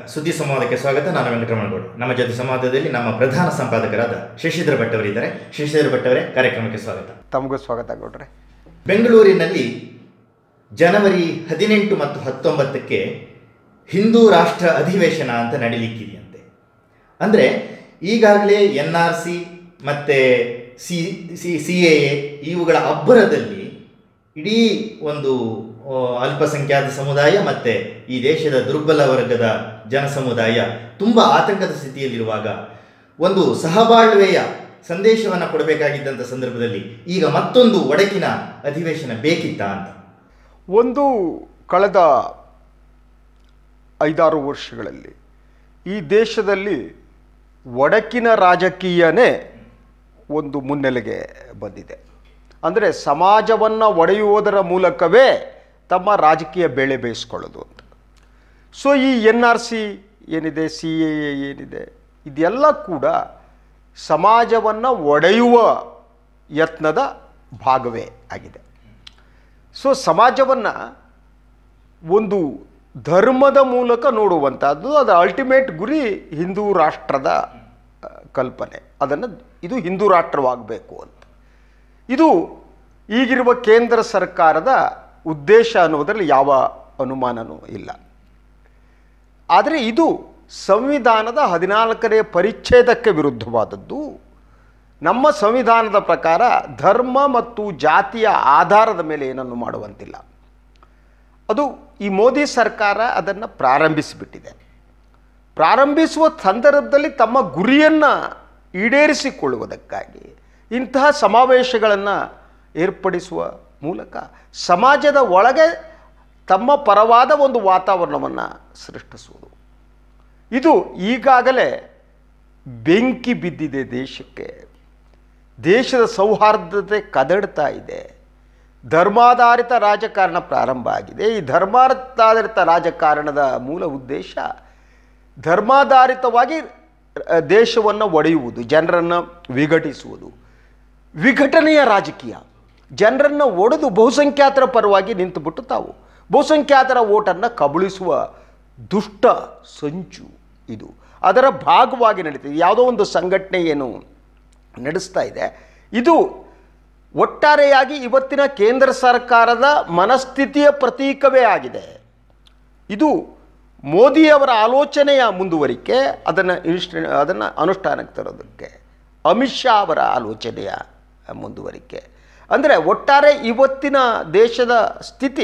ಸುದ್ದಿ ಸಂವಾದಕ್ಕೆ ಸ್ವಾಗತ. ನಾನು ವೆಂಕಟರಮಣಗೌಡ. ನಮ್ಮ ಜೊತೆ ಸಂವಾದದಲ್ಲಿ ನಮ್ಮ ಪ್ರಧಾನ ಸಂಪಾದಕರಾದ ಶಶಿಧರ್ ಭಟ್ ಅವರಿದ್ದಾರೆ. ಶಶಿಧರ್ ಭಟ್ ಅವರೇ, ಕಾರ್ಯಕ್ರಮಕ್ಕೆ ಸ್ವಾಗತ. ತಮಗೂ ಸ್ವಾಗತ ಗೌಡ್ರೆ. ಬೆಂಗಳೂರಿನಲ್ಲಿ ಜನವರಿ 18 ಮತ್ತು 19ಕ್ಕೆ ಹಿಂದೂ ರಾಷ್ಟ್ರ ಅಧಿವೇಶನ ಅಂತ ನಡೀಲಿಕ್ಕಿದೆಯಂತೆ. ಅಂದರೆ ಈಗಾಗಲೇ NRC ಮತ್ತು CAA ಇವುಗಳ ಅಬ್ಬರದಲ್ಲಿ ಇಡೀ ಒಂದು ಅಲ್ಪಸಂಖ್ಯಾತ ಸಮುದಾಯ ಮತ್ತು ಈ ದೇಶದ ದುರ್ಬಲ ವರ್ಗದ ಜನಸಮುದಾಯ ತುಂಬ ಆತಂಕದ ಸ್ಥಿತಿಯಲ್ಲಿರುವಾಗ ಒಂದು ಸಹಬಾಳ್ವೆಯ ಸಂದೇಶವನ್ನು ಕೊಡಬೇಕಾಗಿದ್ದಂಥ ಸಂದರ್ಭದಲ್ಲಿ ಈಗ ಮತ್ತೊಂದು ಒಡಕಿನ ಅಧಿವೇಶನ ಬೇಕಿತ್ತ ಅಂತ. ಒಂದು ಕಳೆದ 5-6 ವರ್ಷಗಳಲ್ಲಿ ಈ ದೇಶದಲ್ಲಿ ಒಡಕಿನ ರಾಜಕೀಯನೇ ಒಂದು ಮುನ್ನೆಲೆಗೆ ಬಂದಿದೆ. ಅಂದರೆ ಸಮಾಜವನ್ನು ಒಡೆಯುವುದರ ಮೂಲಕವೇ ತಮ್ಮ ರಾಜಕೀಯ ಬೇಳೆ ಬೇಯಿಸ್ಕೊಳ್ಳೋದು ಅಂತ. ಸೊ ಈ NRC ಏನಿದೆ, CAA ಏನಿದೆ, ಇದೆಲ್ಲ ಕೂಡ ಸಮಾಜವನ್ನು ಒಡೆಯುವ ಯತ್ನದ ಭಾಗವೇ ಆಗಿದೆ. ಸೊ ಸಮಾಜವನ್ನು ಒಂದು ಧರ್ಮದ ಮೂಲಕ ನೋಡುವಂಥದ್ದು, ಅದರ ಅಲ್ಟಿಮೇಟ್ ಗುರಿ ಹಿಂದೂ ರಾಷ್ಟ್ರದ ಕಲ್ಪನೆ. ಇದು ಹಿಂದೂ ರಾಷ್ಟ್ರವಾಗಬೇಕು ಅಂತ. ಇದು ಈಗಿರುವ ಕೇಂದ್ರ ಸರ್ಕಾರದ ಉದ್ದೇಶ ಅನ್ನೋದರಲ್ಲಿ ಯಾವ ಅನುಮಾನವೂ ಇಲ್ಲ. ಆದರೆ ಇದು ಸಂವಿಧಾನದ 14ನೇ ಪರಿಚ್ಛೇದಕ್ಕೆ ವಿರುದ್ಧವಾದದ್ದು. ನಮ್ಮ ಸಂವಿಧಾನದ ಪ್ರಕಾರ ಧರ್ಮ ಮತ್ತು ಜಾತಿಯ ಆಧಾರದ ಮೇಲೆ ಏನನ್ನು ಮಾಡುವಂತಿಲ್ಲ. ಅದು ಈ ಮೋದಿ ಸರ್ಕಾರ ಅದನ್ನು ಪ್ರಾರಂಭಿಸಿಬಿಟ್ಟಿದೆ. ಪ್ರಾರಂಭಿಸುವ ಸಂದರ್ಭದಲ್ಲಿ ತಮ್ಮ ಗುರಿಯನ್ನು ಈಡೇರಿಸಿಕೊಳ್ಳುವುದಕ್ಕಾಗಿ ಇಂತಹ ಸಮಾವೇಶಗಳನ್ನು ಏರ್ಪಡಿಸುವ ಮೂಲಕ ಸಮಾಜದ ಒಳಗೆ ತಮ್ಮ ಪರವಾದ ಒಂದು ವಾತಾವರಣವನ್ನು ಸೃಷ್ಟಿಸುವುದು. ಇದು ಈಗಾಗಲೇ ಬೆಂಕಿ ಬಿದ್ದಿದೆ ದೇಶಕ್ಕೆ. ದೇಶದ ಸೌಹಾರ್ದತೆ ಕದಡ್ತಾ ಇದೆ. ಧರ್ಮಾಧಾರಿತ ರಾಜಕಾರಣ ಪ್ರಾರಂಭ ಆಗಿದೆ. ಈ ಧರ್ಮಾಧಾರಿತ ರಾಜಕಾರಣದ ಮೂಲ ಉದ್ದೇಶ ಧರ್ಮಾಧಾರಿತವಾಗಿ ದೇಶವನ್ನು ಒಡೆಯುವುದು, ಜನರನ್ನು ವಿಘಟಿಸುವುದು, ವಿಘಟನೆಯ ರಾಜಕೀಯ. ಜನರನ್ನು ಒಡೆದು ಬಹುಸಂಖ್ಯಾತರ ಪರವಾಗಿ ನಿಂತುಬಿಟ್ಟು ತಾವು ಬಹುಸಂಖ್ಯಾತರ ಓಟನ್ನು ಕಬಳಿಸುವ ದುಷ್ಟ ಸಂಚು ಇದು. ಅದರ ಭಾಗವಾಗಿ ನಡೀತಿದೆ. ಯಾವುದೋ ಒಂದು ಸಂಘಟನೆ ಏನು ನಡೆಸ್ತಾ ಇದೆ, ಇದು ಒಟ್ಟಾರೆಯಾಗಿ ಇವತ್ತಿನ ಕೇಂದ್ರ ಸರ್ಕಾರದ ಮನಸ್ಥಿತಿಯ ಪ್ರತೀಕವೇ ಆಗಿದೆ. ಇದು ಮೋದಿಯವರ ಆಲೋಚನೆಯ ಮುಂದುವರಿಕೆ, ಅದನ್ನು ಅನುಷ್ಠಾನಕ್ಕೆ ತರೋದಕ್ಕೆ ಅಮಿತ್ ಶಾ ಅವರ ಆಲೋಚನೆಯ ಮುಂದುವರಿಕೆ. ಅಂದರೆ ಒಟ್ಟಾರೆ ಇವತ್ತಿನ ದೇಶದ ಸ್ಥಿತಿ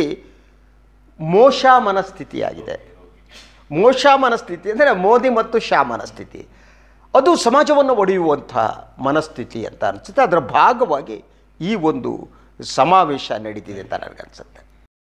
ಮೋಶ ಮನಸ್ಥಿತಿಯಾಗಿದೆ. ಮೋಶ ಮನಸ್ಥಿತಿ ಅಂದರೆ ಮೋದಿ ಮತ್ತು ಶಾ ಮನಸ್ಥಿತಿ. ಅದು ಸಮಾಜವನ್ನು ಒಡೆಯುವಂಥ ಮನಸ್ಥಿತಿ ಅಂತ ಅನಿಸುತ್ತೆ. ಅದರ ಭಾಗವಾಗಿ ಈ ಒಂದು ಸಮಾವೇಶ ನಡೀತಿದೆ ಅಂತ ನನಗನ್ಸುತ್ತೆ.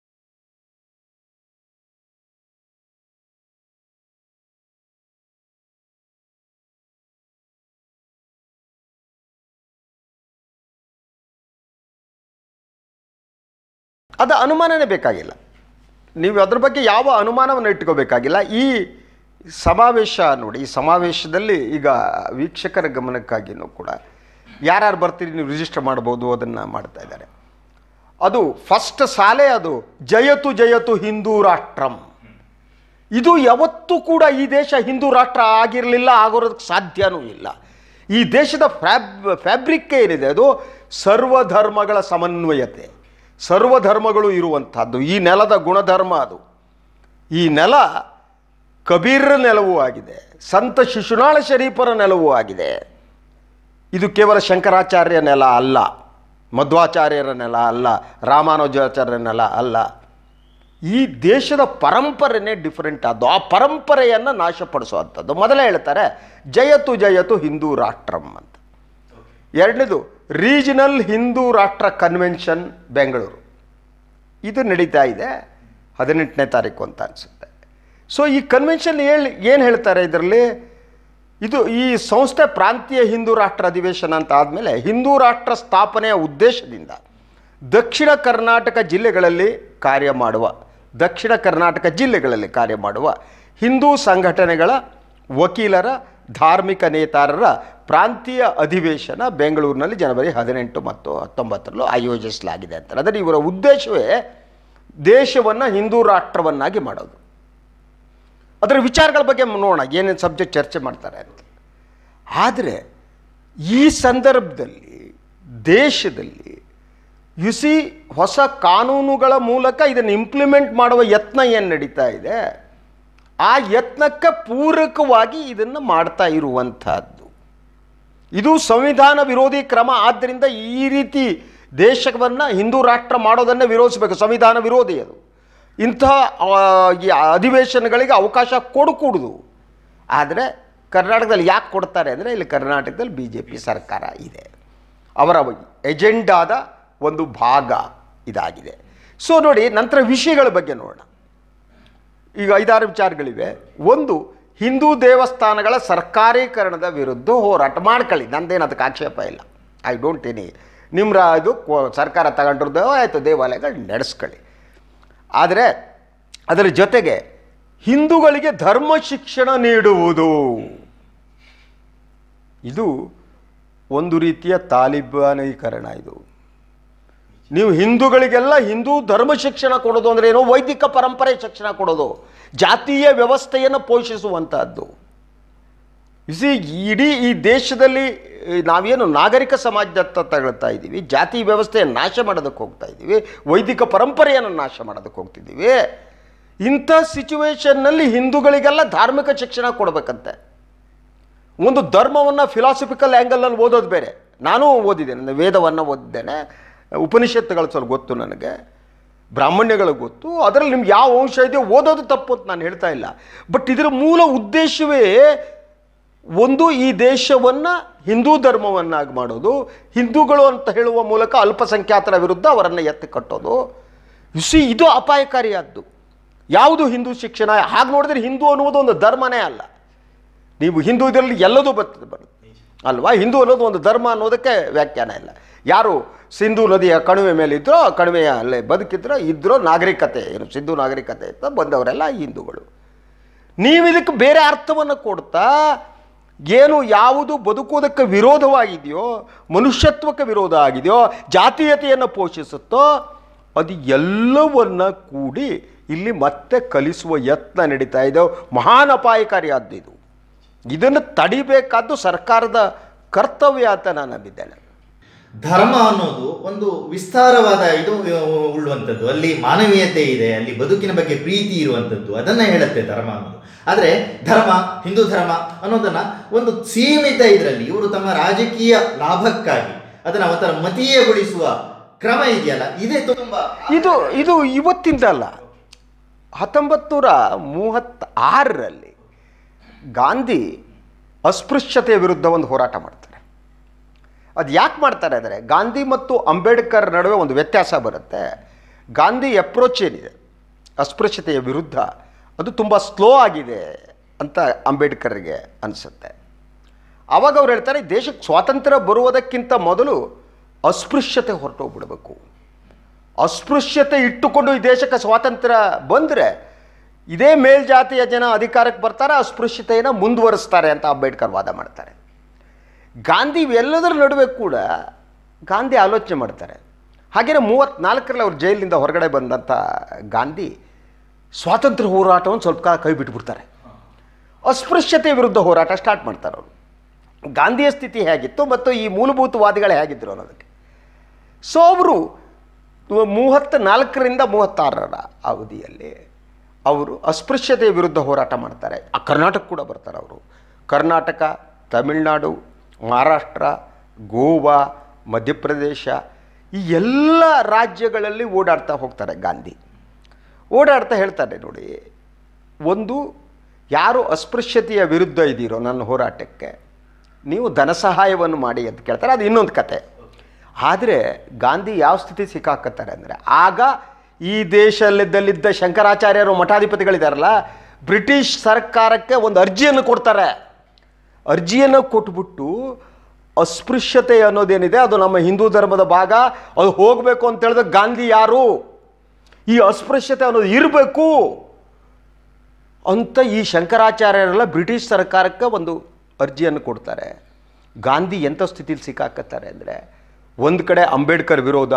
ಅದು ಅನುಮಾನನೇ ಬೇಕಾಗಿಲ್ಲ. ನೀವು ಅದ್ರ ಬಗ್ಗೆ ಯಾವ ಅನುಮಾನವನ್ನು ಇಟ್ಕೋಬೇಕಾಗಿಲ್ಲ. ಈ ಸಮಾವೇಶ ನೋಡಿ, ಈ ಸಮಾವೇಶದಲ್ಲಿ ಈಗ ವೀಕ್ಷಕರ ಗಮನಕ್ಕಾಗಿಯೂ ಕೂಡ ಯಾರ್ಯಾರು ಬರ್ತೀರಿ ನೀವು ರಿಜಿಸ್ಟರ್ ಮಾಡ್ಬೋದು, ಅದನ್ನು ಮಾಡ್ತಾ ಇದ್ದಾರೆ. ಅದು ಫಸ್ಟ್ ಸಾಲೆ ಅದು ಜಯತು ಜಯತು ಹಿಂದೂ ರಾಷ್ಟ್ರಂ. ಇದು ಯಾವತ್ತೂ ಕೂಡ ಈ ದೇಶ ಹಿಂದೂ ರಾಷ್ಟ್ರ ಆಗಿರಲಿಲ್ಲ, ಆಗೋದಕ್ಕೆ ಸಾಧ್ಯವೂ ಇಲ್ಲ. ಈ ದೇಶದ ಫ್ಯಾಬ್ರಿಕ್ ಏನಿದೆ ಅದು ಸರ್ವಧರ್ಮಗಳ ಸಮನ್ವಯತೆ, ಸರ್ವಧರ್ಮಗಳು ಇರುವಂಥದ್ದು. ಈ ನೆಲದ ಗುಣಧರ್ಮ ಅದು. ಈ ನೆಲ ಕಬೀರರ ನೆಲವೂ ಆಗಿದೆ, ಸಂತ ಶಿಶುನಾಳ ಶರೀಫರ ನೆಲವೂ ಆಗಿದೆ. ಇದು ಕೇವಲ ಶಂಕರಾಚಾರ್ಯ ನೆಲ ಅಲ್ಲ, ಮಧ್ವಾಚಾರ್ಯರ ನೆಲ ಅಲ್ಲ, ರಾಮಾನುಜಾಚಾರ್ಯರ ನೆಲ ಅಲ್ಲ. ಈ ದೇಶದ ಪರಂಪರೆನೇ ಡಿಫರೆಂಟ್ ಆದ್ದು. ಆ ಪರಂಪರೆಯನ್ನು ನಾಶಪಡಿಸುವಂಥದ್ದು. ಮೊದಲೇ ಹೇಳ್ತಾರೆ ಜಯತು ಜಯತು ಹಿಂದೂ ರಾಷ್ಟ್ರಂ ಅಂತ. ಎರಡನೇದು ರೀಜನಲ್ ಹಿಂದೂ ರಾಷ್ಟ್ರ ಕನ್ವೆನ್ಷನ್ ಬೆಂಗಳೂರು. ಇದು ನಡೀತಾ ಇದೆ 18ನೇ ತಾರೀಕು ಅಂತ ಅನಿಸುತ್ತೆ. ಸೊ ಈ ಕನ್ವೆನ್ಷನ್ ಏನು ಹೇಳ್ತಾರೆ ಇದರಲ್ಲಿ, ಇದು ಈ ಸಂಸ್ಥೆ ಪ್ರಾಂತೀಯ ಹಿಂದೂ ರಾಷ್ಟ್ರ ಅಧಿವೇಶನ ಅಂತ ಆದಮೇಲೆ ಹಿಂದೂ ರಾಷ್ಟ್ರ ಸ್ಥಾಪನೆಯ ಉದ್ದೇಶದಿಂದ ದಕ್ಷಿಣ ಕರ್ನಾಟಕ ಜಿಲ್ಲೆಗಳಲ್ಲಿ ಕಾರ್ಯ ಮಾಡುವ ಹಿಂದೂ ಸಂಘಟನೆಗಳ ವಕೀಲರ ಧಾರ್ಮಿಕ ನೇತಾರರ ಪ್ರಾಂತೀಯ ಅಧಿವೇಶನ ಬೆಂಗಳೂರಿನಲ್ಲಿ ಜನವರಿ 18 ಮತ್ತು 19 ಆಯೋಜಿಸಲಾಗಿದೆ ಅಂತಾರೆ. ಅಂದರೆ ಇವರ ಉದ್ದೇಶವೇ ದೇಶವನ್ನು ಹಿಂದೂ ರಾಷ್ಟ್ರವನ್ನಾಗಿ ಮಾಡೋದು. ಅದರ ವಿಚಾರಗಳ ಬಗ್ಗೆ ನೋಡೋಣ, ಏನೇನು ಸಬ್ಜೆಕ್ಟ್ ಚರ್ಚೆ ಮಾಡ್ತಾರೆ ಅಂತ. ಆದರೆ ಈ ಸಂದರ್ಭದಲ್ಲಿ ದೇಶದಲ್ಲಿ ಹೊಸ ಕಾನೂನುಗಳ ಮೂಲಕ ಇದನ್ನು ಇಂಪ್ಲಿಮೆಂಟ್ ಮಾಡುವ ಯತ್ನ ಏನು ನಡೀತಾ ಇದೆ, ಆ ಯತ್ನಕ್ಕೆ ಪೂರಕವಾಗಿ ಇದನ್ನು ಮಾಡ್ತಾ ಇರುವಂಥದ್ದು. ಇದು ಸಂವಿಧಾನ ವಿರೋಧಿ ಕ್ರಮ. ಆದ್ದರಿಂದ ಈ ರೀತಿ ದೇಶವನ್ನು ಹಿಂದೂ ರಾಷ್ಟ್ರ ಮಾಡೋದನ್ನೇ ವಿರೋಧಿಸಬೇಕು. ಸಂವಿಧಾನ ವಿರೋಧಿ ಅದು. ಇಂತಹ ಈ ಅಧಿವೇಶನಗಳಿಗೆ ಅವಕಾಶ ಕೊಡಕೂಡುದು. ಆದರೆ ಕರ್ನಾಟಕದಲ್ಲಿ ಯಾಕೆ ಕೊಡ್ತಾರೆ ಅಂದರೆ, ಇಲ್ಲಿ ಕರ್ನಾಟಕದಲ್ಲಿ BJP ಸರ್ಕಾರ ಇದೆ, ಅವರ ಎಜೆಂಡಾದ ಒಂದು ಭಾಗ ಇದಾಗಿದೆ. ಸೊ ನೋಡಿ, ನಂತರ ವಿಷಯಗಳ ಬಗ್ಗೆ ನೋಡೋಣ. ಈಗ 5-6 ವಿಚಾರಗಳಿವೆ. ಒಂದು, ಹಿಂದೂ ದೇವಸ್ಥಾನಗಳ ಸರ್ಕಾರೀಕರಣದ ವಿರುದ್ಧ ಹೋರಾಟ ಮಾಡ್ಕೊಳ್ಳಿ, ನಂದೇನು ಅದಕ್ಕೆ ಆಕ್ಷೇಪ ಇಲ್ಲ. I don't any. ನಿಮ್ಮ ಇದು ಸರ್ಕಾರ ತಗೊಂಡಿರೋದು ಆಯಿತು, ದೇವಾಲಯಗಳು ನಡೆಸ್ಕೊಳ್ಳಿ. ಆದರೆ ಅದರ ಜೊತೆಗೆ ಹಿಂದೂಗಳಿಗೆ ಧರ್ಮ ಶಿಕ್ಷಣ ನೀಡುವುದು, ಇದು ಒಂದು ರೀತಿಯ ತಾಲಿಬಾನೀಕರಣ. ಇದು ನೀವು ಹಿಂದೂಗಳಿಗೆಲ್ಲ ಹಿಂದೂ ಧರ್ಮ ಶಿಕ್ಷಣ ಕೊಡೋದು ಅಂದರೆ ಏನೋ ವೈದಿಕ ಪರಂಪರೆ ಶಿಕ್ಷಣ ಕೊಡೋದು, ಜಾತೀಯ ವ್ಯವಸ್ಥೆಯನ್ನು ಪೋಷಿಸುವಂಥದ್ದು. ಇಡೀ ಈ ದೇಶದಲ್ಲಿ ನಾವೇನು ನಾಗರಿಕ ಸಮಾಜದತ್ತ ತಗೊಳ್ತಾ ಇದ್ದೀವಿ, ಜಾತಿ ವ್ಯವಸ್ಥೆಯನ್ನು ನಾಶ ಮಾಡೋದಕ್ಕೆ ಹೋಗ್ತಾ ಇದ್ದೀವಿ, ವೈದಿಕ ಪರಂಪರೆಯನ್ನು ನಾಶ ಮಾಡೋದಕ್ಕೆ ಹೋಗ್ತಿದ್ದೀವಿ. ಇಂಥ ಸಿಚುವೇಶನ್ನಲ್ಲಿ ಹಿಂದೂಗಳಿಗೆಲ್ಲ ಧಾರ್ಮಿಕ ಶಿಕ್ಷಣ ಕೊಡಬೇಕಂತೆ. ಒಂದು ಧರ್ಮವನ್ನು ಫಿಲಾಸಫಿಕಲ್ ಆ್ಯಂಗಲಲ್ಲಿ ಓದೋದು ಬೇರೆ. ನಾನೂ ಓದಿದ್ದೇನೆ, ವೇದವನ್ನು ಓದಿದ್ದೇನೆ, ಉಪನಿಷತ್ತುಗಳು ಸ್ವಲ್ಪ ಗೊತ್ತು ನನಗೆ, ಬ್ರಾಹ್ಮಣ್ಯಗಳಿಗೆ ಗೊತ್ತು. ಅದರಲ್ಲಿ ನಿಮ್ಗೆ ಯಾವ ಅಂಶ ಇದೆಯೋ ಓದೋದು ತಪ್ಪು ಅಂತ ನಾನು ಹೇಳ್ತಾ ಇಲ್ಲ. ಬಟ್ ಇದರ ಮೂಲ ಉದ್ದೇಶವೇ ಒಂದು, ಈ ದೇಶವನ್ನು ಹಿಂದೂ ಧರ್ಮವನ್ನಾಗಿ ಮಾಡೋದು, ಹಿಂದೂಗಳು ಅಂತ ಹೇಳುವ ಮೂಲಕ ಅಲ್ಪಸಂಖ್ಯಾತರ ವಿರುದ್ಧ ಅವರನ್ನು ಎತ್ತಿ ಕಟ್ಟೋದು. ಇದು ಅಪಾಯಕಾರಿಯಾದ್ದು. ಯಾವುದು ಹಿಂದೂ ಶಿಕ್ಷಣ? ಹಾಗೆ ನೋಡಿದ್ರೆ ಹಿಂದೂ ಅನ್ನುವುದು ಒಂದು ಧರ್ಮನೇ ಅಲ್ಲ. ನೀವು ಹಿಂದೂ ಇದರಲ್ಲಿ ಎಲ್ಲದೂ ಬರುತ್ತೆ ಅಲ್ವಾ? ಹಿಂದೂ ಅನ್ನೋದು ಒಂದು ಧರ್ಮ ಅನ್ನೋದಕ್ಕೆ ವ್ಯಾಖ್ಯಾನ ಇಲ್ಲ. ಯಾರು ಸಿಂಧೂ ನದಿಯ ಕಣಿವೆ ಮೇಲೆ ಇದ್ದರೋ, ಕಣಿವೆಯ ಅಲ್ಲೇ ಬದುಕಿದ್ರೋ, ಇದ್ರೋ, ನಾಗರಿಕತೆ ಏನು ಸಿಂಧೂ ನಾಗರಿಕತೆ ಅಂತ ಬಂದವರೆಲ್ಲ ಹಿಂದೂಗಳು. ನೀವು ಇದಕ್ಕೆ ಬೇರೆ ಅರ್ಥವನ್ನು ಕೊಡ್ತಾ, ಏನು ಯಾವುದು ಬದುಕೋದಕ್ಕೆ ವಿರೋಧವಾಗಿದೆಯೋ, ಮನುಷ್ಯತ್ವಕ್ಕೆ ವಿರೋಧ ಆಗಿದೆಯೋ, ಜಾತೀಯತೆಯನ್ನು ಪೋಷಿಸುತ್ತೋ, ಅದು ಎಲ್ಲವನ್ನ ಕೂಡಿ ಇಲ್ಲಿ ಮತ್ತೆ ಕಲಿಸುವ ಯತ್ನ ನಡೀತಾ ಇದೆ. ಮಹಾನ್ ಅಪಾಯಕಾರಿಯಾದ್ದು ಇದು. ಇದನ್ನು ತಡಿಬೇಕಾದ್ದು ಸರ್ಕಾರದ ಕರ್ತವ್ಯ ಅಂತ ನಾನು ನಂಬಿದ್ದೇನೆ. ಧರ್ಮ ಅನ್ನೋದು ಒಂದು ವಿಸ್ತಾರವಾದ ಇದು ಉಳ್ಳುವಂಥದ್ದು. ಅಲ್ಲಿ ಮಾನವೀಯತೆ ಇದೆ, ಅಲ್ಲಿ ಬದುಕಿನ ಬಗ್ಗೆ ಪ್ರೀತಿ ಇರುವಂಥದ್ದು, ಅದನ್ನು ಹೇಳುತ್ತೆ ಧರ್ಮ ಅನ್ನೋದು. ಆದರೆ ಧರ್ಮ, ಹಿಂದೂ ಧರ್ಮ ಅನ್ನೋದನ್ನ ಒಂದು ಸೀಮಿತ ಇದರಲ್ಲಿ ಇವರು ತಮ್ಮ ರಾಜಕೀಯ ಲಾಭಕ್ಕಾಗಿ ಅದನ್ನು ಒಂಥರ ಮತೀಯಗೊಳಿಸುವ ಕ್ರಮ ಇದೆಯಲ್ಲ, ಇದೇ ತುಂಬಾ ಇದು ಇವತ್ತಿಂದಲ್ಲ. 1936ರಲ್ಲಿ ಗಾಂಧಿ ಅಸ್ಪೃಶ್ಯತೆಯ ವಿರುದ್ಧ ಒಂದು ಹೋರಾಟ ಮಾಡ್ತಾರೆ. ಅದು ಯಾಕೆ ಮಾಡ್ತಾರೆ ಅಂದರೆ, ಗಾಂಧಿ ಮತ್ತು ಅಂಬೇಡ್ಕರ್ ನಡುವೆ ಒಂದು ವ್ಯತ್ಯಾಸ ಬರುತ್ತೆ. ಗಾಂಧಿ ಅಪ್ರೋಚ್ ಏನಿದೆ ಅಸ್ಪೃಶ್ಯತೆಯ ವಿರುದ್ಧ, ಅದು ತುಂಬ ಸ್ಲೋ ಆಗಿದೆ ಅಂತ ಅಂಬೇಡ್ಕರ್ಗೆ ಅನಿಸುತ್ತೆ. ಆವಾಗ ಅವ್ರು ಹೇಳ್ತಾರೆ, ದೇಶಕ್ಕೆ ಸ್ವಾತಂತ್ರ್ಯ ಬರುವುದಕ್ಕಿಂತ ಮೊದಲು ಅಸ್ಪೃಶ್ಯತೆ ಹೊರಟೋಗ್ಬಿಡಬೇಕು. ಅಸ್ಪೃಶ್ಯತೆ ಇಟ್ಟುಕೊಂಡು ಈ ದೇಶಕ್ಕೆ ಸ್ವಾತಂತ್ರ್ಯ ಬಂದರೆ ಇದೇ ಮೇಲ್ಜಾತಿಯ ಜನ ಅಧಿಕಾರಕ್ಕೆ ಬರ್ತಾರೆ, ಅಸ್ಪೃಶ್ಯತೆಯನ್ನು ಮುಂದುವರಿಸ್ತಾರೆ ಅಂತ ಅಂಬೇಡ್ಕರ್ ವಾದ ಮಾಡ್ತಾರೆ. ಗಾಂಧಿ ಇವೆಲ್ಲದರ ನಡುವೆ ಕೂಡ ಗಾಂಧಿ ಆಲೋಚನೆ ಮಾಡ್ತಾರೆ. ಹಾಗೆಯೇ 34ರಲ್ಲಿ ಅವ್ರು ಜೈಲಿನಿಂದ ಹೊರಗಡೆ ಬಂದಂಥ ಗಾಂಧಿ ಸ್ವಾತಂತ್ರ್ಯ ಹೋರಾಟವನ್ನು ಸ್ವಲ್ಪ ಕಾಲ ಕೈ ಬಿಟ್ಬಿಡ್ತಾರೆ. ಅಸ್ಪೃಶ್ಯತೆ ವಿರುದ್ಧ ಹೋರಾಟ ಸ್ಟಾರ್ಟ್ ಮಾಡ್ತಾರೆ ಅವರು. ಗಾಂಧಿಯ ಸ್ಥಿತಿ ಹೇಗಿತ್ತು ಮತ್ತು ಈ ಮೂಲಭೂತವಾದಿಗಳು ಹೇಗಿದ್ದರು ಅನ್ನೋದಕ್ಕೆ. ಸೊ ಅವರು 34ರಿಂದ 36ರ ಅವಧಿಯಲ್ಲಿ ಅವರು ಅಸ್ಪೃಶ್ಯತೆಯ ವಿರುದ್ಧ ಹೋರಾಟ ಮಾಡ್ತಾರೆ. ಆ ಕರ್ನಾಟಕ ಕೂಡ ಬರ್ತಾರೆ ಅವರು. ಕರ್ನಾಟಕ, ತಮಿಳುನಾಡು, ಮಹಾರಾಷ್ಟ್ರ, ಗೋವಾ, ಮಧ್ಯಪ್ರದೇಶ, ಈ ಎಲ್ಲ ರಾಜ್ಯಗಳಲ್ಲಿ ಓಡಾಡ್ತಾ ಹೋಗ್ತಾರೆ ಗಾಂಧಿ. ಓಡಾಡ್ತಾ ಹೇಳ್ತಾರೆ, ನೋಡಿ, ಒಂದು, ಯಾರು ಅಸ್ಪೃಶ್ಯತೆಯ ವಿರುದ್ಧ ಇದ್ದೀರೋ ನನ್ನ ಹೋರಾಟಕ್ಕೆ ನೀವು ಧನ ಸಹಾಯವನ್ನು ಮಾಡಿ ಅಂತ ಕೇಳ್ತಾರೆ. ಅದು ಇನ್ನೊಂದು ಕತೆ. ಆದರೆ ಗಾಂಧಿ ಯಾವ ಸ್ಥಿತಿ ಸಿಕ್ಕಾಕತ್ತಾರೆ ಅಂದರೆ, ಆಗ ಈ ದೇಶದಲ್ಲಿದ್ದ ಶಂಕರಾಚಾರ್ಯರು ಮಠಾಧಿಪತಿಗಳಿದಾರಲ್ಲ, ಬ್ರಿಟಿಷ್ ಸರ್ಕಾರಕ್ಕೆ ಒಂದು ಅರ್ಜಿಯನ್ನು ಕೊಡ್ತಾರೆ. ಅರ್ಜಿಯನ್ನು ಕೊಟ್ಬಿಟ್ಟು ಅಸ್ಪೃಶ್ಯತೆ ಅನ್ನೋದೇನಿದೆ ಅದು ನಮ್ಮ ಹಿಂದೂ ಧರ್ಮದ ಭಾಗ, ಅದು ಹೋಗಬೇಕು ಅಂತ ಹೇಳಿದ್ರೆ ಗಾಂಧಿ ಯಾರು, ಈ ಅಸ್ಪೃಶ್ಯತೆ ಅನ್ನೋದು ಇರಬೇಕು ಅಂತ ಈ ಶಂಕರಾಚಾರ್ಯರೆಲ್ಲ ಬ್ರಿಟಿಷ್ ಸರ್ಕಾರಕ್ಕೆ ಒಂದು ಅರ್ಜಿಯನ್ನು ಕೊಡ್ತಾರೆ. ಗಾಂಧಿ ಎಂಥ ಸ್ಥಿತಿಲಿ ಸಿಕ್ಕಾಕತ್ತಾರೆ ಅಂದರೆ, ಒಂದು ಕಡೆ ಅಂಬೇಡ್ಕರ್ ವಿರೋಧ.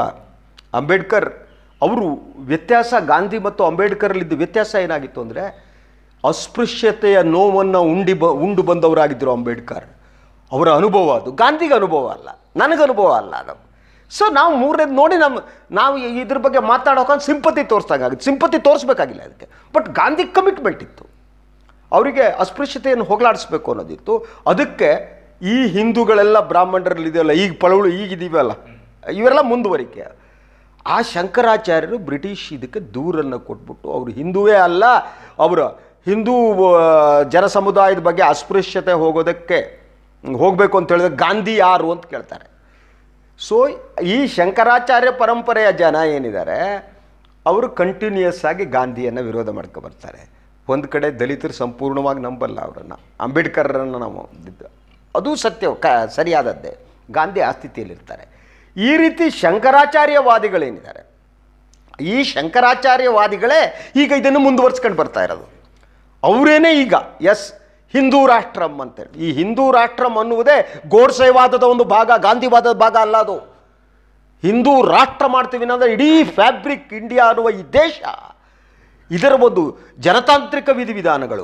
ಅಂಬೇಡ್ಕರ್ ಅವರು ವ್ಯತ್ಯಾಸ, ಗಾಂಧಿ ಮತ್ತು ಅಂಬೇಡ್ಕರಲ್ಲಿದ್ದ ವ್ಯತ್ಯಾಸ ಏನಾಗಿತ್ತು ಅಂದರೆ, ಅಸ್ಪೃಶ್ಯತೆಯ ನೋವನ್ನು ಉಂಡು ಬಂದವರಾಗಿದ್ದರು ಅಂಬೇಡ್ಕರ್. ಅವರ ಅನುಭವ ಅದು, ಗಾಂಧಿಗೆ ಅನುಭವ ಅಲ್ಲ, ನನಗೆ ಅನುಭವ ಅಲ್ಲ ಅದು. ಸೊ ನಾವು ಮೂರನೇದು ನೋಡಿ ನಾವು ಇದ್ರ ಬಗ್ಗೆ ಮಾತಾಡೋಕೆ ಸಿಂಪತಿ ತೋರಿಸ್ದಾಗುತ್ತೆ. ಸಿಂಪತಿ ತೋರಿಸ್ಬೇಕಾಗಿಲ್ಲ ಅದಕ್ಕೆ, ಬಟ್ ಗಾಂಧಿ ಕಮಿಟ್ಮೆಂಟ್ ಇತ್ತು, ಅವರಿಗೆ ಅಸ್ಪೃಶ್ಯತೆಯನ್ನು ಹೋಗಲಾಡಿಸ್ಬೇಕು ಅನ್ನೋದಿತ್ತು. ಅದಕ್ಕೆ ಈ ಹಿಂದೂಗಳೆಲ್ಲ ಬ್ರಾಹ್ಮಣರಲ್ಲಿದೆಯಲ್ಲ, ಈಗ ಪಳವಳು ಈಗಿದೀವಲ್ಲ, ಇವೆಲ್ಲ ಮುಂದುವರಿಕೆ. ಆ ಶಂಕರಾಚಾರ್ಯರು ಬ್ರಿಟಿಷ್ ಇದಕ್ಕೆ ದೂರನ್ನು ಕೊಟ್ಬಿಟ್ಟು ಅವರು ಹಿಂದೂವೇ ಅಲ್ಲ, ಅವರ ಹಿಂದೂ ಜನ ಸಮುದಾಯದ ಬಗ್ಗೆ ಅಸ್ಪೃಶ್ಯತೆ ಹೋಗಬೇಕು ಅಂತ ಹೇಳಿದ್ರೆ ಗಾಂಧಿ ಯಾರು ಅಂತ ಕೇಳ್ತಾರೆ. ಸೊ ಈ ಶಂಕರಾಚಾರ್ಯ ಪರಂಪರೆಯ ಜನ ಏನಿದ್ದಾರೆ ಅವರು ಕಂಟಿನ್ಯೂಯಸ್ ಆಗಿ ಗಾಂಧಿಯನ್ನು ವಿರೋಧ ಮಾಡ್ಕೊಬರ್ತಾರೆ. ಒಂದು ಕಡೆ ದಲಿತರು ಸಂಪೂರ್ಣವಾಗಿ ನಂಬಲ್ಲ ಅವರನ್ನು, ಅಂಬೇಡ್ಕರನ್ನು ನಾವು ಅದು ಸತ್ಯ ಸರಿಯಾದದ್ದೇ. ಗಾಂಧಿ ಆ ಸ್ಥಿತಿಯಲ್ಲಿರ್ತಾರೆ. ಈ ರೀತಿ ಶಂಕರಾಚಾರ್ಯವಾದಿಗಳೇನಿದ್ದಾರೆ, ಈ ಶಂಕರಾಚಾರ್ಯವಾದಿಗಳೇ ಈಗ ಇದನ್ನು ಮುಂದುವರ್ಸ್ಕೊಂಡು ಬರ್ತಾ ಇರೋದು. ಅವರೇನೇ ಈಗ ಹಿಂದೂ ರಾಷ್ಟ್ರಂ ಅಂತೇಳಿ. ಈ ಹಿಂದೂ ರಾಷ್ಟ್ರಂ ಅನ್ನುವುದೇ ಗೋಡ್ಸೆವಾದದ ಒಂದು ಭಾಗ, ಗಾಂಧಿವಾದದ ಭಾಗ ಅಲ್ಲ ಅದು. ಹಿಂದೂ ರಾಷ್ಟ್ರ ಮಾಡ್ತೀವಿ ಅಂದರೆ ಇಡೀ ಫ್ಯಾಬ್ರಿಕ್ ಇಂಡಿಯಾ ಅನ್ನುವ ಈ ದೇಶ, ಇದರ ಒಂದು ಜನತಾಂತ್ರಿಕ ವಿಧಿವಿಧಾನಗಳು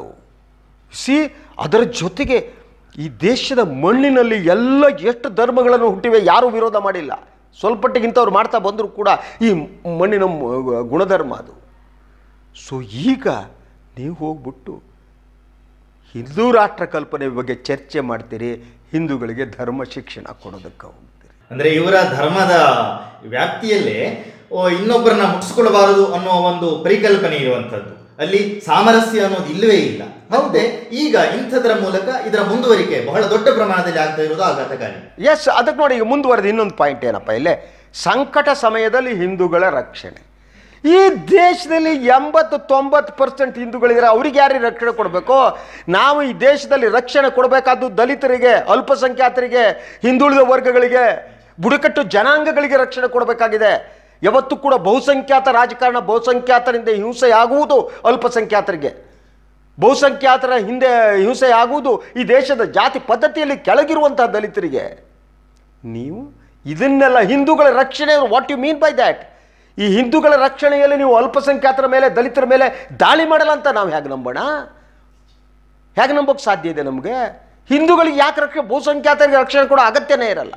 ಅದರ ಜೊತೆಗೆ ಈ ದೇಶದ ಮಣ್ಣಿನಲ್ಲಿ ಎಲ್ಲ ಎಷ್ಟು ಧರ್ಮಗಳನ್ನು ಹುಟ್ಟಿವೆ, ಯಾರೂ ವಿರೋಧ ಮಾಡಿಲ್ಲ. ಸ್ವಲ್ಪಟ್ಟಿಗಿಂತವ್ರು ಮಾಡ್ತಾ ಬಂದರೂ ಕೂಡ ಈ ಮಣ್ಣಿನ ಗುಣಧರ್ಮ ಅದು. ಸೊ ಈಗ ನೀವು ಹೋಗ್ಬಿಟ್ಟು ಹಿಂದೂ ರಾಷ್ಟ್ರ ಕಲ್ಪನೆ ಬಗ್ಗೆ ಚರ್ಚೆ ಮಾಡ್ತೀರಿ, ಹಿಂದೂಗಳಿಗೆ ಧರ್ಮ ಶಿಕ್ಷಣ ಕೊಡೋದಕ್ಕೆ ಹೋಗ್ತೀರಿ. ಅಂದರೆ ಇವರ ಧರ್ಮದ ವ್ಯಾಪ್ತಿಯಲ್ಲೇ ಇನ್ನೊಬ್ಬರನ್ನ ಮುಟ್ಟಿಸ್ಕೊಳ್ಬಾರದು ಅನ್ನೋ ಒಂದು ಪರಿಕಲ್ಪನೆ ಇರುವಂಥದ್ದು. ಅಲ್ಲಿ ಸಾಮರಸ್ಯ ಅನ್ನೋದು ಇಲ್ಲವೇ ಇಲ್ಲ. ಹೌದೇ, ಈಗ ಇಂಥದ್ರ ಮೂಲಕ ಇದರ ಮುಂದುವರಿಕೆ ಬಹಳ ದೊಡ್ಡ ಪ್ರಮಾಣದಲ್ಲಿ ಆಗ್ತಾ ಇರೋದು ಆಘಾತಕಾರಿ. ಅದಕ್ಕೆ ನೋಡಿ, ಈಗ ಮುಂದುವರೆದು ಇನ್ನೊಂದು ಪಾಯಿಂಟ್ ಏನಪ್ಪ, ಇಲ್ಲೇ ಸಂಕಟ ಸಮಯದಲ್ಲಿ ಹಿಂದೂಗಳ ರಕ್ಷಣೆ. ಈ ದೇಶದಲ್ಲಿ 80-90% ಹಿಂದೂಗಳಿದ್ದಾರೆ, ಅವ್ರಿಗೆ ಯಾರಿಗೆ ರಕ್ಷಣೆ ಕೊಡಬೇಕು? ನಾವು ಈ ದೇಶದಲ್ಲಿ ರಕ್ಷಣೆ ಕೊಡಬೇಕಾದ್ದು ದಲಿತರಿಗೆ, ಅಲ್ಪಸಂಖ್ಯಾತರಿಗೆ, ಹಿಂದುಳಿದ ವರ್ಗಗಳಿಗೆ, ಬುಡಕಟ್ಟು ಜನಾಂಗಗಳಿಗೆ ರಕ್ಷಣೆ ಕೊಡಬೇಕಾಗಿದೆ. ಯಾವತ್ತೂ ಕೂಡ ಬಹುಸಂಖ್ಯಾತ ರಾಜಕಾರಣ, ಬಹುಸಂಖ್ಯಾತರಿಂದ ಹಿಂಸೆಯಾಗುವುದು ಅಲ್ಪಸಂಖ್ಯಾತರಿಗೆ, ಬಹುಸಂಖ್ಯಾತರ ಹಿಂದೆ ಹಿಂಸೆಯಾಗುವುದು ಈ ದೇಶದ ಜಾತಿ ಪದ್ಧತಿಯಲ್ಲಿ ಕೆಳಗಿರುವಂತಹ ದಲಿತರಿಗೆ. ನೀವು ಇದನ್ನೆಲ್ಲ ಹಿಂದೂಗಳ ರಕ್ಷಣೆ, what you mean by that? ಈ ಹಿಂದೂಗಳ ರಕ್ಷಣೆಯಲ್ಲಿ ನೀವು ಅಲ್ಪಸಂಖ್ಯಾತರ ಮೇಲೆ, ದಲಿತರ ಮೇಲೆ ದಾಳಿ ಮಾಡಲ್ಲ ಅಂತ ನಾವು ಹೇಗೆ ನಂಬೋಣ? ಹೇಗೆ ನಂಬೋಕ್ಕೆ ಸಾಧ್ಯ ಇದೆ ನಮಗೆ? ಹಿಂದೂಗಳಿಗೆ ಯಾಕೆ ರಕ್ಷಣೆ, ಬಹುಸಂಖ್ಯಾತರಿಗೆ ರಕ್ಷಣೆ ಕೊಡೋ ಅಗತ್ಯನೇ ಇರಲ್ಲ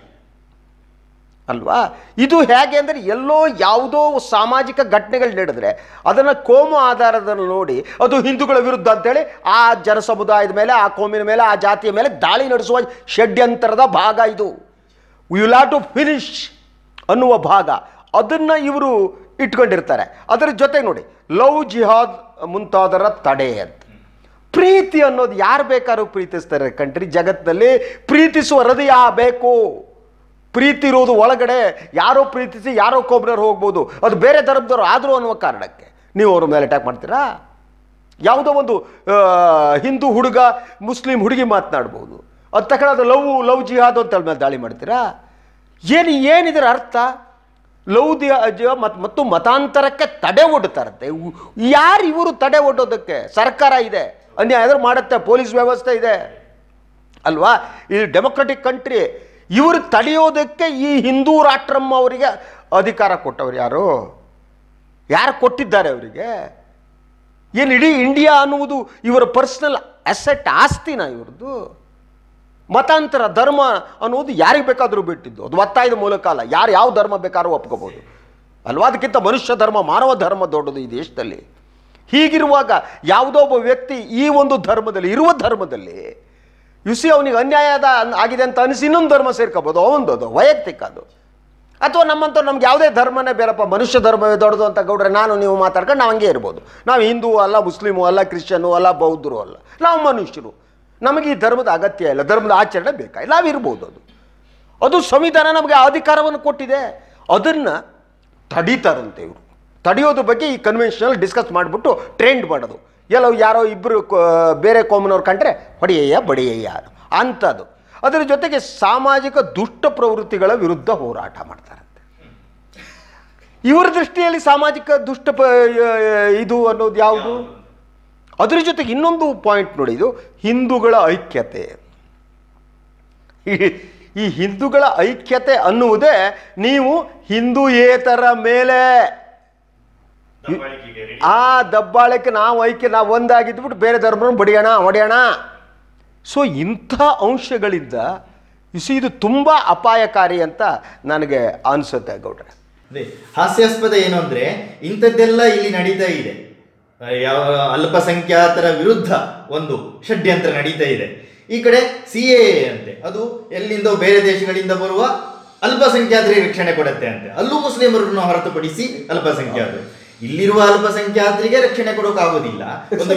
ಅಲ್ವಾ? ಇದು ಹೇಗೆ ಅಂದರೆ, ಎಲ್ಲೋ ಯಾವುದೋ ಸಾಮಾಜಿಕ ಘಟನೆಗಳು ನಡೆದರೆ ಅದನ್ನು ಕೋಮು ಆಧಾರದಲ್ಲಿ ನೋಡಿ ಅದು ಹಿಂದೂಗಳ ವಿರುದ್ಧ ಅಂತೇಳಿ ಆ ಜನ ಸಮುದಾಯದ ಮೇಲೆ, ಆ ಕೋಮಿನ ಮೇಲೆ, ಆ ಜಾತಿಯ ಮೇಲೆ ದಾಳಿ ನಡೆಸುವ ಷಡ್ಯಂತರದ ಭಾಗ ಇದು. We will have to finish ಅನ್ನುವ ಭಾಗ, ಅದನ್ನು ಇವರು ಇಟ್ಕೊಂಡಿರ್ತಾರೆ. ಅದರ ಜೊತೆ ನೋಡಿ, ಲವ್ ಜಿಹಾದ್ ಮುಂತಾದರ ತಡೆ ಅಂತ. ಪ್ರೀತಿ ಅನ್ನೋದು ಯಾರು ಬೇಕಾದ್ರೂ ಪ್ರೀತಿಸ್ತಾರೆ ಕಂಟ್ರಿ ಜಗತ್ತಿನಲ್ಲಿ. ಪ್ರೀತಿಸುವ ಹೃದಯ ಬೇಕು. ಪ್ರೀತಿ ಇರೋದು ಒಳಗಡೆ, ಯಾರೋ ಪ್ರೀತಿಸಿ ಯಾರೋ ಕೊಬ್ಬರವ್ರು ಹೋಗ್ಬೋದು, ಅದು ಬೇರೆ ಧರ್ಮದವ್ರು ಆದರೂ ಅನ್ನುವ ಕಾರಣಕ್ಕೆ ನೀವು ಅವ್ರ ಮೇಲೆ ಅಟ್ಯಾಕ್ ಮಾಡ್ತೀರಾ? ಯಾವುದೋ ಒಂದು ಹಿಂದೂ ಹುಡುಗ ಮುಸ್ಲಿಂ ಹುಡುಗಿ ಮಾತನಾಡ್ಬೋದು, ಅದು ತಕ್ಷಣ ಅದು ಲವ್ ಜಿಹಾದ್ ಅಂತ ಮೇಲೆ ದಾಳಿ ಮಾಡ್ತೀರಾ? ಏನಿದರ ಅರ್ಥ? ಲವ್ ಮತ್ತು ಮತಾಂತರಕ್ಕೆ ತಡೆ ಒಡ್ತಾರಂತೆ. ಯಾರು ಇವರು ತಡೆ ಒಡ್ಡೋದಕ್ಕೆ? ಸರ್ಕಾರ ಇದೆ, ಅನ್ಯಾಯ ಆದರೂ ಮಾಡುತ್ತೆ, ಪೊಲೀಸ್ ವ್ಯವಸ್ಥೆ ಇದೆ ಅಲ್ವಾ? ಇದು ಡೆಮೊಕ್ರೆಟಿಕ್ ಕಂಟ್ರಿ. ಇವರು ತಡೆಯೋದಕ್ಕೆ ಈ ಹಿಂದೂ ರಾಷ್ಟ್ರಮ್ಮ ಅವರಿಗೆ ಅಧಿಕಾರ ಕೊಟ್ಟವ್ರು ಯಾರು ಕೊಟ್ಟಿದ್ದಾರೆ ಅವರಿಗೆ? ಏನು ಇಡೀ ಇಂಡಿಯಾ ಅನ್ನುವುದು ಇವರ ಪರ್ಸನಲ್ ಅಸೆಟ್, ಆಸ್ತಿನ ಇವ್ರದ್ದು? ಮತಾಂತರ ಧರ್ಮ ಅನ್ನೋದು ಯಾರಿಗೆ ಬೇಕಾದರೂ ಬಿಟ್ಟಿದ್ದು, ಅದು ಒತ್ತಾಯದ ಮೂಲಕ ಅಲ್ಲ, ಯಾರು ಯಾವ ಧರ್ಮ ಬೇಕಾದ್ರೂ ಒಪ್ಕೋಬೋದು ಅಲ್ವಾ? ಅದಕ್ಕಿಂತ ಮನುಷ್ಯ ಧರ್ಮ, ಮಾನವ ಧರ್ಮ ದೊಡ್ಡದು ಈ ದೇಶದಲ್ಲಿ. ಹೀಗಿರುವಾಗ ಯಾವುದೋ ಒಬ್ಬ ವ್ಯಕ್ತಿ ಈ ಒಂದು ಧರ್ಮದಲ್ಲಿ, ಇರುವ ಧರ್ಮದಲ್ಲಿ ಅವನಿಗೆ ಅನ್ಯಾಯ ಆಗಿದೆ ಅಂತ ಅನಿಸಿ ಇನ್ನೊಂದು ಧರ್ಮ ಸೇರ್ಕೋಬೋದು, ಅದು ವೈಯಕ್ತಿಕ ಅದು. ಅಥವಾ ನಮ್ಮಂಥವ್ರು ನಮ್ಗೆ ಯಾವುದೇ ಧರ್ಮನೇ ಬೇರಪ್ಪ, ಮನುಷ್ಯ ಧರ್ಮವೇ ದೊಡ್ಡದು ಅಂತ ಗೌಡ್ರೆ ನಾನು ನೀವು ಮಾತಾಡ್ಕೊಂಡು ನಾವು ಹಂಗೆ ಇರ್ಬೋದು. ನಾವು ಹಿಂದೂ ಅಲ್ಲ, ಮುಸ್ಲಿಮು ಅಲ್ಲ, ಕ್ರಿಶ್ಚಿಯನು ಅಲ್ಲ, ಬೌದ್ಧರು ಅಲ್ಲ, ನಾವು ಮನುಷ್ಯರು, ನಮಗೆ ಈ ಧರ್ಮದ ಅಗತ್ಯ ಇಲ್ಲ, ಧರ್ಮದ ಆಚರಣೆ ಬೇಕಾಗಿಲ್ಲ, ನಾವಿರ್ಬೋದು. ಅದು ಸಂವಿಧಾನ ನಮಗೆ ಅಧಿಕಾರವನ್ನು ಕೊಟ್ಟಿದೆ. ಅದನ್ನು ತಡೀತಾರಂತೆ ಇವರು. ತಡೆಯೋದ್ರ ಬಗ್ಗೆ ಈ ಕನ್ವೆನ್ಷನಲ್ ಡಿಸ್ಕಸ್ ಮಾಡಿಬಿಟ್ಟು ಟ್ರೆಂಡ್ ಮಾಡೋದು. ಯಾರೋ ಇಬ್ಬರು ಬೇರೆ ಕೋಮನವ್ರು ಕಂಡ್ರೆ ಹೊಡೆಯಯ್ಯ ಬಡಿಯಯ್ಯ ಅಂಥದ್ದು. ಅದರ ಜೊತೆಗೆ ಸಾಮಾಜಿಕ ದುಷ್ಟ ಪ್ರವೃತ್ತಿಗಳ ವಿರುದ್ಧ ಹೋರಾಟ ಮಾಡ್ತಾರಂತೆ. ಇವರ ದೃಷ್ಟಿಯಲ್ಲಿ ಸಾಮಾಜಿಕ ದುಷ್ಟ ಇದು ಅನ್ನೋದು ಯಾವುದು? ಅದರ ಜೊತೆಗೆ ಇನ್ನೊಂದು ಪಾಯಿಂಟ್ ನೋಡಿ, ಇದು ಹಿಂದೂಗಳ ಐಕ್ಯತೆ. ಈ ಹಿಂದೂಗಳ ಐಕ್ಯತೆ ಅನ್ನುವುದೇ ನೀವು ಹಿಂದೂಯೇತರ ಮೇಲೆ ಆ ದಬ್ಬಾಳಿಕೆ ನಾವು ನಾವು ಒಂದಾಗಿದ್ಬಿಟ್ಟು ಬೇರೆ ಧರ್ಮನ ಬಡಿಯೋಣ ಹೊಡೆಯೋಣ. ಸೊ ಇಂಥ ಅಂಶಗಳಿಂದ ಇದು ತುಂಬ ಅಪಾಯಕಾರಿ ಅಂತ ನನಗೆ ಅನಿಸುತ್ತೆ ಗೌಡ್ರೆ. ಹಾಸ್ಯಾಸ್ಪದ ಏನು ಅಂದರೆ ಇಂಥದ್ದೆಲ್ಲ ಇಲ್ಲಿ ನಡೀತಾ ಇದೆ. ಯಾವ ಅಲ್ಪಸಂಖ್ಯಾತರ ವಿರುದ್ಧ ಒಂದು ಷಡ್ಯಂತ್ರ ನಡೀತಾ ಇದೆ. ಈ ಕಡೆ CAA ಅಂತೆ, ಅದು ಎಲ್ಲಿಂದೋ ಬೇರೆ ದೇಶಗಳಿಂದ ಬರುವ ಅಲ್ಪಸಂಖ್ಯಾತರಿಗೆ ರಕ್ಷಣೆ ಕೊಡುತ್ತೆ ಅಂತೆ. ಅಲ್ಲೂ ಮುಸ್ಲಿಮರನ್ನು ಹೊರತುಪಡಿಸಿ ಅಲ್ಪಸಂಖ್ಯಾತರು, ಇಲ್ಲಿರುವ ಅಲ್ಪಸಂಖ್ಯಾತರಿಗೆ ರಕ್ಷಣೆ ಕೊಡೋಕ್ಕಾಗೋದಿಲ್ಲ. ಒಂದು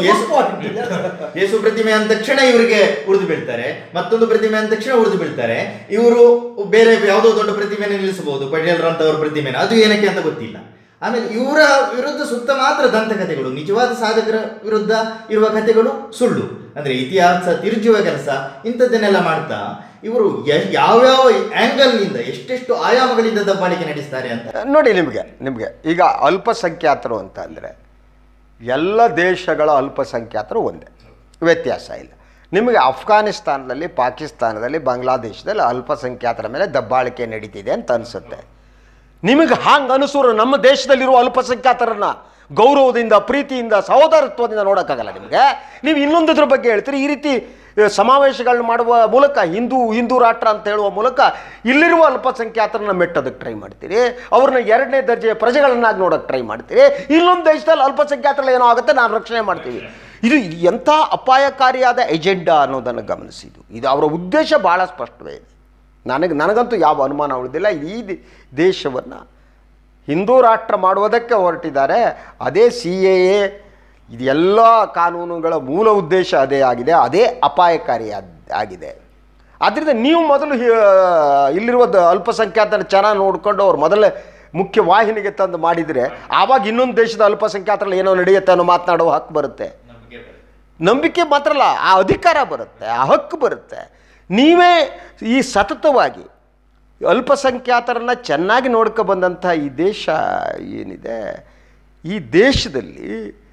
ಯೇಸು ಪ್ರತಿಮೆ ಅಂದ ತಕ್ಷಣ ಇವರಿಗೆ ಉಳಿದು ಬೀಳ್ತಾರೆ, ಮತ್ತೊಂದು ಪ್ರತಿಮೆ ಅಂದ ತಕ್ಷಣ ಉಳಿದು ಬೀಳ್ತಾರೆ. ಇವರು ಬೇರೆ ಯಾವುದೋ ದೊಡ್ಡ ಪ್ರತಿಮೆನ ನಿಲ್ಲಿಸಬಹುದು, ಪಟೇಲ್ರಂತವ್ರ ಪ್ರತಿಮೆನ, ಅದು ಏನಕ್ಕೆ ಅಂತ ಗೊತ್ತಿಲ್ಲ. ಆಮೇಲೆ ಇವರ ವಿರುದ್ಧ ಸುತ್ತ ಮಾತ್ರ ದಂತಕಥೆಗಳು, ನಿಜವಾದ ಸಾಧಕರ ವಿರುದ್ಧ ಇರುವ ಕಥೆಗಳು ಸುಳ್ಳು, ಅಂದ್ರೆ ಇತಿಹಾಸ ತಿರುಚುವ ಕೆಲಸ, ಇಂಥದ್ದನ್ನೆಲ್ಲ ಮಾಡ್ತಾ ಇವರು ಯಾವ್ಯಾವ ಆ್ಯಂಗಲ್ನಿಂದ ಎಷ್ಟೆಷ್ಟು ಆಯಾಮಗಳಿಂದ ದಬ್ಬಾಳಿಕೆ ನಡೆಸ್ತಾರೆ ಅಂತ ನೋಡಿ. ನಿಮಗೆ ಈಗ ಅಲ್ಪಸಂಖ್ಯಾತರು ಅಂತ ಅಂದರೆ ಎಲ್ಲ ದೇಶಗಳ ಅಲ್ಪಸಂಖ್ಯಾತರು ಒಂದೇ, ವ್ಯತ್ಯಾಸ ಇಲ್ಲ. ನಿಮಗೆ ಅಫ್ಘಾನಿಸ್ತಾನದಲ್ಲಿ, ಪಾಕಿಸ್ತಾನದಲ್ಲಿ, ಬಾಂಗ್ಲಾದೇಶದಲ್ಲಿ ಅಲ್ಪಸಂಖ್ಯಾತರ ಮೇಲೆ ದಬ್ಬಾಳಿಕೆ ನಡೀತಿದೆ ಅಂತ ಅನಿಸುತ್ತೆ. ನಿಮಗೆ ಹಾಂಗೆ ಅನಿಸೋರು ನಮ್ಮ ದೇಶದಲ್ಲಿರುವ ಅಲ್ಪಸಂಖ್ಯಾತರನ್ನು ಗೌರವದಿಂದ, ಪ್ರೀತಿಯಿಂದ, ಸಹೋದರತ್ವದಿಂದ ನೋಡೋಕ್ಕಾಗಲ್ಲ ನಿಮಗೆ. ನೀವು ಇನ್ನೊಂದರ ಬಗ್ಗೆ ಹೇಳ್ತೀರಿ. ಈ ರೀತಿ ಸಮಾವೇಶಗಳನ್ನ ಮಾಡುವ ಮೂಲಕ ಹಿಂದೂ ರಾಷ್ಟ್ರ ಅಂತ ಹೇಳುವ ಮೂಲಕ ಇಲ್ಲಿರುವ ಅಲ್ಪಸಂಖ್ಯಾತರನ್ನ ಮೆಟ್ಟೋದಕ್ಕೆ ಟ್ರೈ ಮಾಡ್ತೀರಿ, ಅವ್ರನ್ನ 2ನೇ ದರ್ಜೆಯ ಪ್ರಜೆಗಳನ್ನಾಗಿ ನೋಡೋಕ್ಕೆ ಟ್ರೈ ಮಾಡ್ತೀರಿ. ಇನ್ನೊಂದು ದೇಶದಲ್ಲಿ ಅಲ್ಪಸಂಖ್ಯಾತರಲ್ಲಿ ಏನೋ ಆಗುತ್ತೆ, ನಾನು ರಕ್ಷಣೆ ಮಾಡ್ತೀವಿ. ಇದು ಎಂಥ ಅಪಾಯಕಾರಿಯಾದ ಎಜೆಂಡಾ ಅನ್ನೋದನ್ನು ಗಮನಿಸಿದ್ದು. ಇದು ಅವರ ಉದ್ದೇಶ ಭಾಳ ಸ್ಪಷ್ಟವೇ ಇದೆ. ನನಗಂತೂ ಯಾವ ಅನುಮಾನ ಉಳಿದಿಲ್ಲ. ಈ ದೇಶವನ್ನು ಹಿಂದೂ ರಾಷ್ಟ್ರ ಮಾಡುವುದಕ್ಕೆ ಹೊರಟಿದ್ದಾರೆ. ಅದೇ CAA, ಇದೆಲ್ಲ ಕಾನೂನುಗಳ ಮೂಲ ಉದ್ದೇಶ ಅದೇ ಆಗಿದೆ, ಅದೇ ಅಪಾಯಕಾರಿ ಆಗಿದೆ. ಆದ್ದರಿಂದ ನೀವು ಮೊದಲು ಇಲ್ಲಿರುವ ಅಲ್ಪಸಂಖ್ಯಾತರ ಚೆನ್ನಾಗಿ ನೋಡಿಕೊಂಡು ಅವ್ರು ಮೊದಲೇ ಮುಖ್ಯ ವಾಹಿನಿಗೆ ತಂದು ಮಾಡಿದರೆ ಆವಾಗ ಇನ್ನೊಂದು ದೇಶದ ಅಲ್ಪಸಂಖ್ಯಾತರಲ್ಲಿ ಏನೋ ನಡೆಯುತ್ತೆ ಅನ್ನೋ ಮಾತನಾಡುವ ಹಕ್ಕು ಬರುತ್ತೆ. ನಂಬಿಕೆ ಮಾತ್ರ ಅಲ್ಲ, ಆ ಅಧಿಕಾರ ಬರುತ್ತೆ, ಆ ಹಕ್ಕು ಬರುತ್ತೆ. ನೀವೇ ಈ ಸತತವಾಗಿ ಅಲ್ಪಸಂಖ್ಯಾತರನ್ನು ಚೆನ್ನಾಗಿ ನೋಡ್ಕೊಬಂದಂಥ ಈ ದೇಶ ಏನಿದೆ, ಈ ದೇಶದಲ್ಲಿ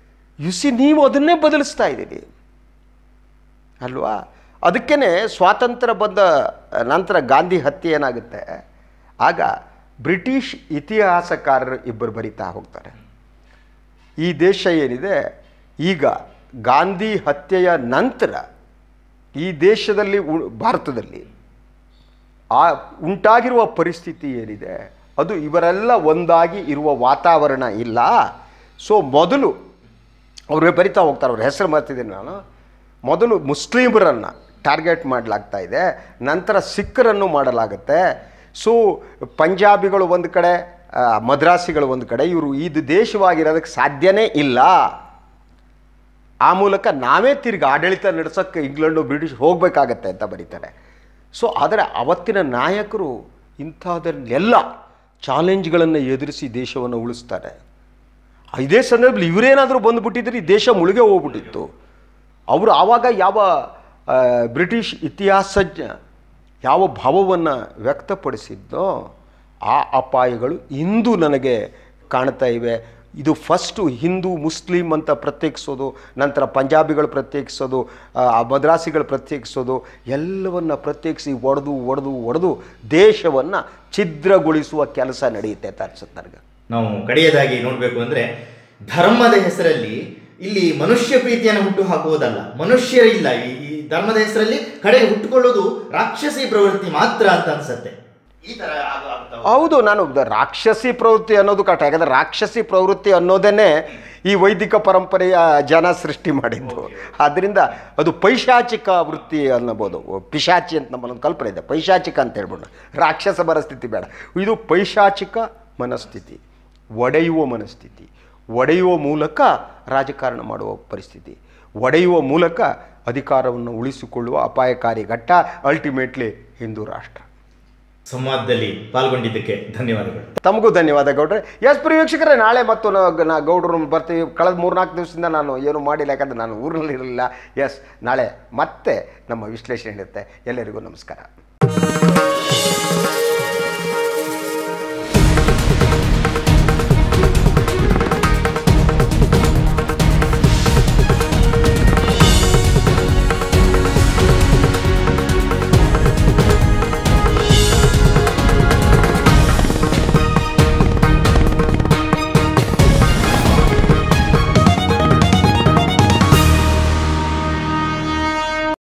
ನೀವು ಅದನ್ನೇ ಬದಲಿಸ್ತಾ ಇದ್ದೀರಿ ಅಲ್ವಾ? ಅದಕ್ಕೇ ಸ್ವಾತಂತ್ರ್ಯ ಬಂದ ನಂತರ ಗಾಂಧಿ ಹತ್ಯೆ ಏನಾಗುತ್ತೆ, ಆಗ ಬ್ರಿಟಿಷ್ ಇತಿಹಾಸಕಾರರು ಇಬ್ಬರು ಬರಿತಾ ಹೋಗ್ತಾರೆ. ಈ ದೇಶ ಏನಿದೆ ಈಗ ಗಾಂಧಿ ಹತ್ಯೆಯ ನಂತರ ಈ ದೇಶದಲ್ಲಿ, ಭಾರತದಲ್ಲಿ ಉಂಟಾಗಿರುವ ಪರಿಸ್ಥಿತಿ ಏನಿದೆ ಅದು ಇವರೆಲ್ಲ ಒಂದಾಗಿ ಇರುವ ವಾತಾವರಣ ಇಲ್ಲ. ಸೊ ಮೊದಲು ಅವ್ರಿಗೆ ಬರಿತಾ ಹೋಗ್ತಾರೆ, ಅವ್ರ ಹೆಸರು ಮರ್ತಿದ್ದೀನಿ ನಾನು. ಮೊದಲು ಮುಸ್ಲಿಮರನ್ನು ಟಾರ್ಗೆಟ್ ಮಾಡಲಾಗ್ತಾ ಇದೆ, ನಂತರ ಸಿಖ್ಖರನ್ನು ಮಾಡಲಾಗುತ್ತೆ. ಸೊ ಪಂಜಾಬಿಗಳು ಒಂದು ಕಡೆ, ಮದ್ರಾಸಿಗಳು ಒಂದು ಕಡೆ, ಇವರು ಇದು ದೇಶವಾಗಿರೋದಕ್ಕೆ ಸಾಧ್ಯನೇ ಇಲ್ಲ. ಆ ಮೂಲಕ ನಾವೇ ತಿರುಗಿ ಆಡಳಿತ ನಡೆಸೋಕ್ಕೆ ಇಂಗ್ಲೆಂಡು ಬ್ರಿಟಿಷ್ ಹೋಗಬೇಕಾಗತ್ತೆ ಅಂತ ಬರೀತಾರೆ. ಸೊ ಆದರೆ ಅವತ್ತಿನ ನಾಯಕರು ಇಂಥದನ್ನೆಲ್ಲ ಚಾಲೆಂಜ್ಗಳನ್ನು ಎದುರಿಸಿ ದೇಶವನ್ನು ಉಳಿಸ್ತಾರೆ. ಇದೇ ಸಂದರ್ಭದಲ್ಲಿ ಇವರೇನಾದರೂ ಬಂದುಬಿಟ್ಟಿದ್ರೆ ಈ ದೇಶ ಮುಳುಗೆ ಹೋಗ್ಬಿಟ್ಟಿತ್ತು. ಅವರು ಆವಾಗ ಯಾವ ಬ್ರಿಟಿಷ್ ಇತಿಹಾಸಜ್ಞ ಯಾವ ಭಾವವನ್ನು ವ್ಯಕ್ತಪಡಿಸಿದ್ದೋ ಆ ಅಪಾಯಗಳು ಇಂದು ನನಗೆ ಕಾಣ್ತಾ ಇವೆ. ಇದು ಫಸ್ಟು ಹಿಂದೂ ಮುಸ್ಲಿಂ ಅಂತ ಪ್ರತ್ಯೇಕಿಸೋದು, ನಂತರ ಪಂಜಾಬಿಗಳು ಪ್ರತ್ಯೇಕಿಸೋದು, ಮದ್ರಾಸಿಗಳು ಪ್ರತ್ಯೇಕಿಸೋದು, ಎಲ್ಲವನ್ನು ಪ್ರತ್ಯೇಕಿಸಿ ಒಡೆದು ದೇಶವನ್ನು ಛಿದ್ರಗೊಳಿಸುವ ಕೆಲಸ ನಡೆಯುತ್ತೆ ಅಂತ ಅನ್ಸುತ್ತೆ ನನಗೆ. ನಾವು ಕಡೆಯದಾಗಿ ನೋಡಬೇಕು ಅಂದರೆ, ಧರ್ಮದ ಹೆಸರಲ್ಲಿ ಇಲ್ಲಿ ಮನುಷ್ಯ ಪ್ರೀತಿಯನ್ನು ಹುಟ್ಟು ಹಾಕುವುದಲ್ಲ, ಮನುಷ್ಯರಿಲ್ಲ. ಈ ಧರ್ಮದ ಹೆಸರಲ್ಲಿ ಕಡೆಗೆ ಹುಟ್ಟುಕೊಳ್ಳೋದು ರಾಕ್ಷಸಿ ಪ್ರವೃತ್ತಿ ಮಾತ್ರ ಅಂತ ಅನ್ಸುತ್ತೆ. ಈ ತರ ಹೌದು, ನಾನು ರಾಕ್ಷಸಿ ಪ್ರವೃತ್ತಿ ಅನ್ನೋದು ಕರೆಕ್ಟ್. ಯಾಕಂದರೆ ರಾಕ್ಷಸಿ ಪ್ರವೃತ್ತಿ ಅನ್ನೋದೇ ಈ ವೈದಿಕ ಪರಂಪರೆಯ ಜನ ಸೃಷ್ಟಿ ಮಾಡಿದ್ದು. ಆದ್ದರಿಂದ ಅದು ಪೈಶಾಚಿಕ ವೃತ್ತಿ ಅನ್ನಬೋದು. ಪಿಶಾಚಿ ಅಂತ ನಮ್ಮಲ್ಲೊಂದು ಕಲ್ಪನೆ ಇದೆ, ಪೈಶಾಚಿಕ ಅಂತ ಹೇಳ್ಬಿಟ್ಟು. ರಾಕ್ಷಸ ಮನಸ್ಥಿತಿ ಬೇಡ, ಇದು ಪೈಶಾಚಿಕ ಮನಸ್ಥಿತಿ, ಒಡೆಯುವ ಮನಸ್ಥಿತಿ, ಒಡೆಯುವ ಮೂಲಕ ರಾಜಕಾರಣ ಮಾಡುವ ಪರಿಸ್ಥಿತಿ, ಒಡೆಯುವ ಮೂಲಕ ಅಧಿಕಾರವನ್ನು ಉಳಿಸಿಕೊಳ್ಳುವ ಅಪಾಯಕಾರಿ ಘಟ್ಟ ಅಲ್ಟಿಮೇಟ್ಲಿ ಹಿಂದೂ ರಾಷ್ಟ್ರ. ಸಂವಾದದಲ್ಲಿ ಪಾಲ್ಗೊಂಡಿದ್ದಕ್ಕೆ ಧನ್ಯವಾದಗಳು. ತಮಗೂ ಧನ್ಯವಾದ ಗೌಡ್ರೆ. ಎಸ್ ಪ್ರಿಯ ವೀಕ್ಷಕರೇ, ನಾಳೆ ಮತ್ತು ಗೌಡ್ರು ಬರ್ತೀವಿ. ಕಳೆದ 3-4 ದಿವಸದಿಂದ ನಾನು ಏನು ಮಾಡಿಲ್ಲ, ಯಾಕಂದರೆ ನಾನು ಊರಲ್ಲಿ ಇರಲಿಲ್ಲ. ಎಸ್, ನಾಳೆ ಮತ್ತೆ ನಮ್ಮ ವಿಶ್ಲೇಷಣೆ ಇರುತ್ತೆ. ಎಲ್ಲರಿಗೂ ನಮಸ್ಕಾರ.